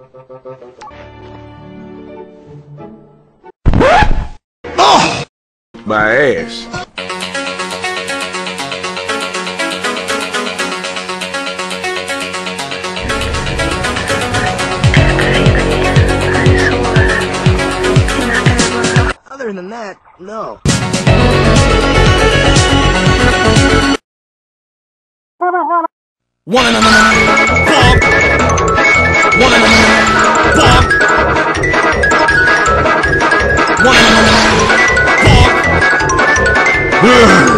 Oh! My ass. Other than that, no. One One